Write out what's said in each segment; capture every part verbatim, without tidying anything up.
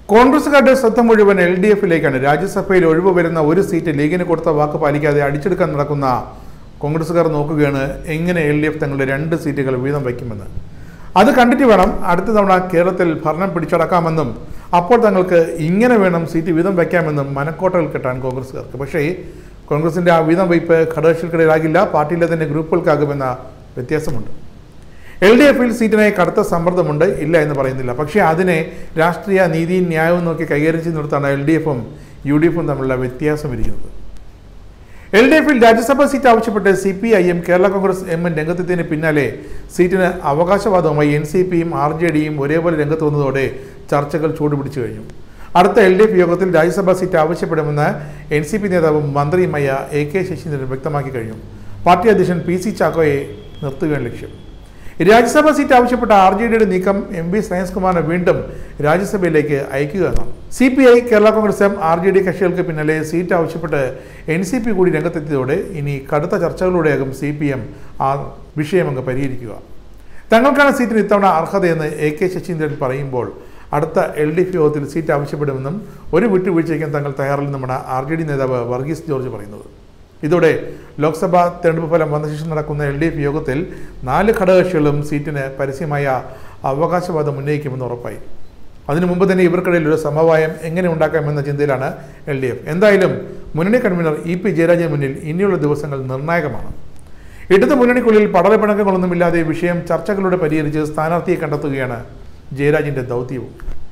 കോൺഗ്രസുകാരുടെ ശ്രദ്ധ മുഴുവൻ L D എഫിലേക്കാണ്. രാജ്യസഭയിൽ ഒഴിവ് വരുന്ന ഒരു സീറ്റ് ലീഗിന് കൊടുത്ത വാക്ക് പാലിക്കാതെ അടിച്ചെടുക്കാൻ നടക്കുന്ന കോൺഗ്രസുകാർ നോക്കുകയാണ് എങ്ങനെ എൽ ഡി എഫ് തങ്ങളുടെ രണ്ട് സീറ്റുകൾ വീതം വയ്ക്കുമെന്ന്. അത് കണ്ടിട്ട് വേണം അടുത്ത തവണ കേരളത്തിൽ ഭരണം പിടിച്ചടക്കാമെന്നും അപ്പോൾ തങ്ങൾക്ക് ഇങ്ങനെ വേണം സീറ്റ് വീതം വയ്ക്കാമെന്നും മനക്കോട്ടകൾ കെട്ടാൻ കോൺഗ്രസുകാർക്ക്. പക്ഷേ കോൺഗ്രസിൻ്റെ ആ വീതം വയ്പ് ഘടകകക്ഷികൾക്കിടയിലാകില്ല, പാർട്ടിയിലെ തന്നെ ഗ്രൂപ്പുകൾക്കാകുമെന്ന വ്യത്യാസമുണ്ട്. എൽ ഡി എഫിൽ സീറ്റിനായി കടുത്ത സമ്മർദ്ദമുണ്ട്, ഇല്ല എന്ന് പറയുന്നില്ല. പക്ഷേ അതിനെ രാഷ്ട്രീയ നീതിയും ന്യായവും നോക്കി കൈകാര്യം ചെയ്യുന്നിടത്താണ് എൽ ഡി എഫും യു ഡി എഫും തമ്മിലുള്ള വ്യത്യാസം ഇരിക്കുന്നത്. എൽ ഡി എഫിൽ രാജ്യസഭാ സീറ്റ് ആവശ്യപ്പെട്ട് C P I M Kerala Congress എമ്മും രംഗത്തെത്തിയതിന് പിന്നാലെ സീറ്റിന് അവകാശവാദവുമായി എൻ സി പിയും ആർ ജെ ഡിയും ഒരേപോലെ രംഗത്ത് വന്നതോടെ ചർച്ചകൾ ചൂടുപിടിച്ചു കഴിഞ്ഞു. അടുത്ത എൽ ഡി എഫ് യോഗത്തിൽ രാജ്യസഭാ സീറ്റ് ആവശ്യപ്പെടുമെന്ന് എൻ സി പി നേതാവും മന്ത്രിയുമായ എ കെ ശശീന്ദ്രൻ വ്യക്തമാക്കി കഴിഞ്ഞു. പാർട്ടി അധ്യക്ഷൻ പി സി ചാക്കോയെ നിർത്തുകയാണ് ലക്ഷ്യം. രാജ്യസഭാ സീറ്റ് ആവശ്യപ്പെട്ട ആർ ജെ ഡിയുടെ നീക്കം എം വി ശ്രേയസ് കുമാറിനെ വീണ്ടും രാജ്യസഭയിലേക്ക് അയക്കുക എന്നാണ്. C P I Kerala Congress M R J D കക്ഷികൾക്ക് പിന്നാലെ സീറ്റ് ആവശ്യപ്പെട്ട് എൻ സി പി കൂടി രംഗത്തെത്തിയതോടെ ഇനി കടുത്ത ചർച്ചകളിലൂടെയാകും സി പി എം ആ വിഷയം അങ്ങ് പരിഹരിക്കുക. തങ്ങൾക്കാണ് സീറ്റിന് ഇത്തവണ അർഹതയെന്ന് എ കെ ശശീന്ദ്രൻ പറയുമ്പോൾ അടുത്ത എൽ ഡി എഫ് യോഗത്തിൽ സീറ്റ് ആവശ്യപ്പെടുമെന്നും ഒരു വിട്ടുവീഴ്ചയ്ക്കും തങ്ങൾ തയ്യാറില്ലെന്നുമാണ് ആർ ജെ ഡി നേതാവ് വർഗീസ് ജോർജ് പറയുന്നത്. ഇതോടെ ലോക്സഭാ തെരഞ്ഞെടുപ്പ് ഫലം വന്ന ശേഷം നടക്കുന്ന എൽ ഡി എഫ് യോഗത്തിൽ നാല് ഘടകകക്ഷികളും സീറ്റിന് പരസ്യമായ അവകാശവാദം ഉന്നയിക്കുമെന്ന് ഉറപ്പായി. അതിനു മുമ്പ് തന്നെ ഇവർക്കിടയിൽ ഒരു സമവായം എങ്ങനെ ഉണ്ടാക്കാമെന്ന ചിന്തയിലാണ് എൽ ഡി എഫ്. എന്തായാലും മുന്നണി കൺവീനർ ഇ പി ജയരാജന് മുന്നിൽ ഇനിയുള്ള ദിവസങ്ങൾ നിർണായകമാണ്. ഇടത് മുന്നണിക്കുള്ളിൽ പടലപ്പിണക്കങ്ങളൊന്നുമില്ലാതെ വിഷയം ചർച്ചകളിലൂടെ പരിഹരിച്ച് സ്ഥാനാർത്ഥിയെ കണ്ടെത്തുകയാണ് ജയരാജിന്റെ ദൗത്യവും.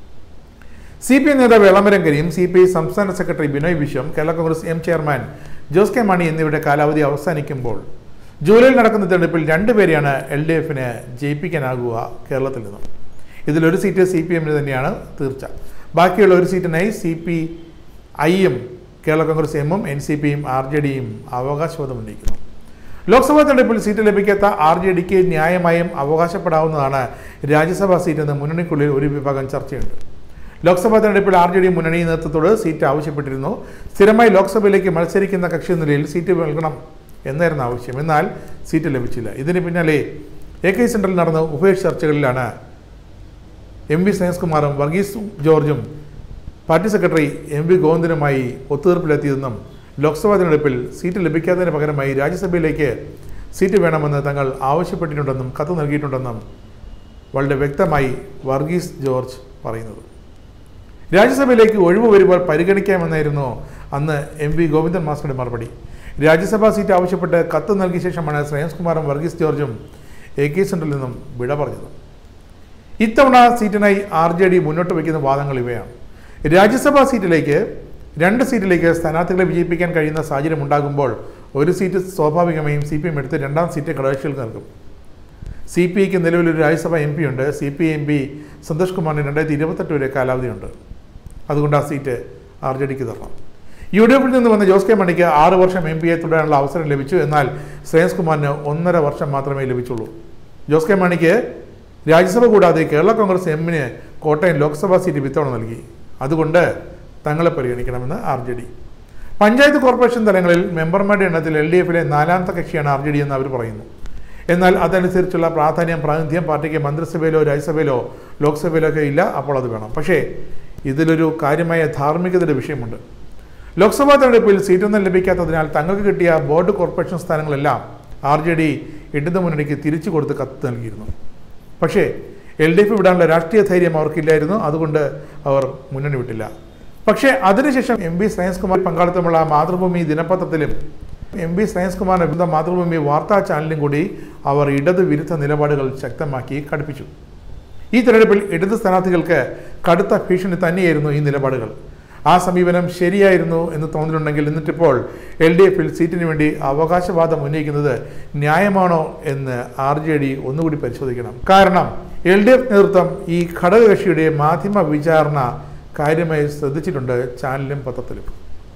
സി പി എം നേതാവ് Elamaram Kareem, C P I സംസ്ഥാന secretary Binoy Viswam, Kerala Congress M chairman Jose K Mani എന്നിവരുടെ കാലാവധി അവസാനിക്കുമ്പോൾ ജൂലൈയിൽ നടക്കുന്ന തെരഞ്ഞെടുപ്പിൽ രണ്ടുപേരെയാണ് എൽ ഡി എഫിന് ജയിപ്പിക്കാനാകുക കേരളത്തിൽ നിന്നും. ഇതിലൊരു സീറ്റ് സി പി എമ്മിന് തന്നെയാണ് തീർച്ച. ബാക്കിയുള്ള ഒരു സീറ്റിനായി സി പി ഐയും കേരള കോൺഗ്രസ് എമ്മും എൻ സി പിയും ആർ ജെ ഡിയും അവകാശവാദം ഉന്നയിക്കുന്നു. ലോക്സഭാ തെരഞ്ഞെടുപ്പിൽ സീറ്റ് ലഭിക്കാത്ത ആർ ജെ ഡിക്ക് ന്യായമായും അവകാശപ്പെടാവുന്നതാണ് രാജ്യസഭാ സീറ്റെന്ന് മുന്നണിക്കുള്ളിൽ ഒരു വിഭാഗം ചർച്ചയുണ്ട്. ലോക്സഭാ തെരഞ്ഞെടുപ്പിൽ ആർ ജെ ഡി മുന്നണി നേതൃത്വത്തോട് സീറ്റ് ആവശ്യപ്പെട്ടിരുന്നു. സ്ഥിരമായി ലോക്സഭയിലേക്ക് മത്സരിക്കുന്ന കക്ഷി എന്ന നിലയിൽ സീറ്റ് നൽകണം എന്നായിരുന്നു ആവശ്യം. എന്നാൽ സീറ്റ് ലഭിച്ചില്ല. ഇതിന് പിന്നാലെ എ കെ സെൻട്രൽ നടന്ന ഉഭയ ചർച്ചകളിലാണ് എം വി ശ്രേയസ് കുമാറും വർഗീസ് ജോർജും പാർട്ടി സെക്രട്ടറി എം വി ഗോവിന്ദനുമായി ഒത്തുതീർപ്പിലെത്തിയതെന്നും ലോക്സഭാ തെരഞ്ഞെടുപ്പിൽ സീറ്റ് ലഭിക്കാത്തതിന് പകരമായി രാജ്യസഭയിലേക്ക് സീറ്റ് വേണമെന്ന് തങ്ങൾ ആവശ്യപ്പെട്ടിട്ടുണ്ടെന്നും കത്ത് നൽകിയിട്ടുണ്ടെന്നും വളരെ വ്യക്തമായി വർഗീസ് ജോർജ് പറയുന്നത്. രാജ്യസഭയിലേക്ക് ഒഴിവ് വരുമ്പോൾ പരിഗണിക്കാമെന്നായിരുന്നു അന്ന് എം വി ഗോവിന്ദൻ മാസ്റ്ററുടെ മറുപടി. രാജ്യസഭാ സീറ്റ് ആവശ്യപ്പെട്ട് കത്ത് നൽകിയ ശേഷമാണ് ശ്രേയസ് കുമാറും വർഗീസ് ജോർജും എ കെ സെൻട്രലിൽ നിന്നും വിട പറഞ്ഞത്. ഇത്തവണ സീറ്റിനായി ആർ ജെ ഡി മുന്നോട്ട് വയ്ക്കുന്ന വാദങ്ങൾ ഇവയാണ്. രാജ്യസഭാ സീറ്റിലേക്ക് രണ്ട് സീറ്റിലേക്ക് സ്ഥാനാർത്ഥികളെ വിജയിപ്പിക്കാൻ കഴിയുന്ന സാഹചര്യം ഉണ്ടാകുമ്പോൾ ഒരു സീറ്റ് സ്വാഭാവികമായും സി പി എം എടുത്ത് രണ്ടാം സീറ്റ് ഘടകകക്ഷികൾക്ക് നൽകും. സി പി ഐക്ക് നിലവിലൊരു രാജ്യസഭ എം പി ഉണ്ട്. C P M P Santhosh കുമാറിന് രണ്ടായിരത്തി ഇരുപത്തെട്ട് വരെ കാലാവധിയുണ്ട്. അതുകൊണ്ട് ആ സീറ്റ് ആർ ജെ ഡിക്ക് തരണം. യു ഡി എഫിൽ നിന്ന് വന്ന ജോസ് കെ മാണിക്ക് ആറ് വർഷം എം പിയെ തുടരാനുള്ള അവസരം ലഭിച്ചു. എന്നാൽ ശ്രേയസ് കുമാറിന് ഒന്നര വർഷം മാത്രമേ ലഭിച്ചുള്ളൂ. ജോസ് കെ മാണിക്ക് രാജ്യസഭ കൂടാതെ കേരള കോൺഗ്രസ് എമ്മിന് കോട്ടയം ലോക്സഭാ സീറ്റ് വിത്തവണ നൽകി. അതുകൊണ്ട് തങ്ങളെ പരിഗണിക്കണമെന്ന് R J D. Panchayat corporation തലങ്ങളിൽ മെമ്പർമാരുടെ എണ്ണത്തിൽ എൽ ഡി എഫിലെ നാലാമത്തെ കക്ഷിയാണ് ആർ ജെ ഡി എന്ന് അവർ പറയുന്നു. എന്നാൽ അതനുസരിച്ചുള്ള പ്രാധാന്യം പ്രാതിനിധ്യം പാർട്ടിക്ക് മന്ത്രിസഭയിലോ രാജ്യസഭയിലോ ലോക്സഭയിലോ ഒക്കെ ഇല്ല. അപ്പോൾ അത് വേണം. പക്ഷേ ഇതിലൊരു കാര്യമായ ധാർമ്മികതയുടെ വിഷയമുണ്ട്. ലോക്സഭാ തെരഞ്ഞെടുപ്പിൽ സീറ്റൊന്നും ലഭിക്കാത്തതിനാൽ തങ്ങൾക്ക് കിട്ടിയ ബോർഡ് കോർപ്പറേഷൻ സ്ഥാനങ്ങളെല്ലാം ആർ ജെ ഡി ഇടതു മുന്നണിക്ക് തിരിച്ചു കൊടുത്ത് കത്ത് നൽകിയിരുന്നു. പക്ഷേ എൽ ഡി എഫ് വിടാനുള്ള രാഷ്ട്രീയ ധൈര്യം അവർക്കില്ലായിരുന്നു. അതുകൊണ്ട് അവർ മുന്നണി വിട്ടില്ല. പക്ഷേ അതിനുശേഷം എം വി ശ്രേയസ് കുമാർ പങ്കാളിത്തമുള്ള മാതൃഭൂമി ദിനപത്രത്തിലും എം വി ശ്രേയസ് കുമാറിന്റെ വിരുദ്ധ മാതൃഭൂമി വാർത്താ ചാനലിലും കൂടി അവർ ഇടത് വിരുദ്ധ നിലപാടുകൾ ശക്തമാക്കി ഘടിപ്പിച്ചു. ഈ തെരഞ്ഞെടുപ്പിൽ ഇടത് സ്ഥാനാർത്ഥികൾക്ക് കടുത്ത ഭീഷണി തന്നെയായിരുന്നു ഈ നിലപാടുകൾ. ആ സമീപനം ശരിയായിരുന്നു എന്ന് തോന്നലുണ്ടെങ്കിൽ എന്നിട്ടിപ്പോൾ എൽ ഡി എഫിൽ സീറ്റിന് വേണ്ടി അവകാശവാദം ഉന്നയിക്കുന്നത് ന്യായമാണോ എന്ന് ആർ ജെ ഡി ഒന്നുകൂടി പരിശോധിക്കണം. കാരണം എൽ ഡി എഫ് നേതൃത്വം ഈ ഘടകകക്ഷിയുടെ മാധ്യമ വിചാരണ കാര്യമായി ശ്രദ്ധിച്ചിട്ടുണ്ട് ചാനലിലും പത്രത്തിലും.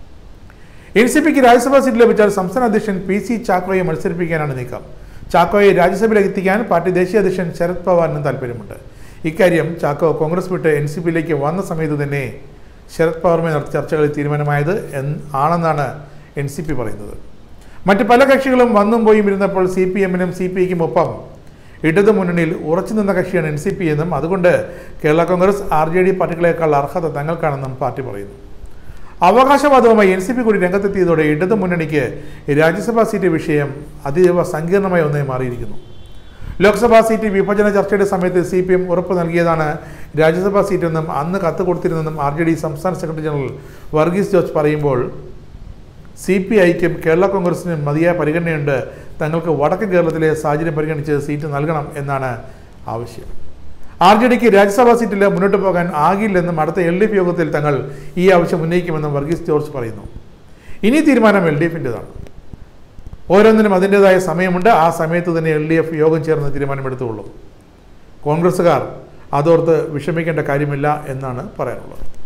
എൻ സി പിക്ക് രാജ്യസഭാ സീറ്റ് ലഭിച്ചാൽ സംസ്ഥാന അധ്യക്ഷൻ പി സി ചാക്കോയെ മത്സരിപ്പിക്കാനാണ് നീക്കം. ചാക്കോയെ രാജ്യസഭയിലേക്ക് എത്തിക്കാൻ പാർട്ടി ദേശീയ അധ്യക്ഷൻ ശരത് പവാറിനും താല്പര്യമുണ്ട്. ഇക്കാര്യം ചാക്കോ കോൺഗ്രസ് വിട്ട് എൻ സി പിയിലേക്ക് വന്ന സമയത്ത് തന്നെ ശരത് പവാറുമായി നടത്തിയ ചർച്ചകളിൽ തീരുമാനമായത് ആണെന്നാണ് എൻ സി പി പറയുന്നത്. മറ്റ് പല കക്ഷികളും വന്നും പോയും ഇരുന്നപ്പോൾ സി പി എമ്മിനും സി പി ഐക്കും ഒപ്പം ഇടതു മുന്നണിയിൽ ഉറച്ചു നിന്ന കക്ഷിയാണ് എൻ സി പി എന്നും അതുകൊണ്ട് Kerala Congress R J D പാർട്ടികളെക്കാൾ അർഹത തങ്ങൾക്കാണെന്നും പാർട്ടി പറയുന്നു. അവകാശവാദവുമായി എൻ സി പി കൂടി രംഗത്തെത്തിയതോടെ ഇടതു മുന്നണിക്ക് രാജ്യസഭാ സീറ്റ് വിഷയം അതീവ സങ്കീർണമായ ഒന്നായി മാറിയിരിക്കുന്നു. ലോക്സഭാ സീറ്റ് വിഭജന ചർച്ചയുടെ സമയത്ത് സി പി എം ഉറപ്പ് നൽകിയതാണ് രാജ്യസഭാ സീറ്റെന്നും അന്ന് കത്ത് കൊടുത്തിരുന്നെന്നും ആർ ജെ ഡി സംസ്ഥാന സെക്രട്ടറി ജനറൽ വർഗീസ് ജോർജ് പറയുമ്പോൾ സി പി ഐക്കും കേരള കോൺഗ്രസിനും മതിയായ പരിഗണനയുണ്ട്, തങ്ങൾക്ക് വടക്കൻ കേരളത്തിലെ സാഹചര്യം പരിഗണിച്ച് സീറ്റ് നൽകണം എന്നാണ് ആവശ്യം. ആർ ജെ ഡിക്ക് രാജ്യസഭാ സീറ്റിൽ മുന്നോട്ട് പോകാൻ ആകില്ലെന്നും അടുത്ത എൽ ഡി എഫ് യോഗത്തിൽ തങ്ങൾ ഈ ആവശ്യം ഉന്നയിക്കുമെന്നും വർഗീസ് ജോർജ് പറയുന്നു. ഇനി തീരുമാനം എൽ ഡി എഫിൻ്റെതാണ്. ഓരോന്നിനും അതിൻ്റെതായ സമയമുണ്ട്. ആ സമയത്ത് തന്നെ എൽ ഡി എഫ് യോഗം ചേർന്ന് തീരുമാനമെടുത്തുള്ളൂ. കോൺഗ്രസ്സുകാർ അതോർത്ത് വിഷമിക്കേണ്ട കാര്യമില്ല എന്നാണ് പറയാനുള്ളത്.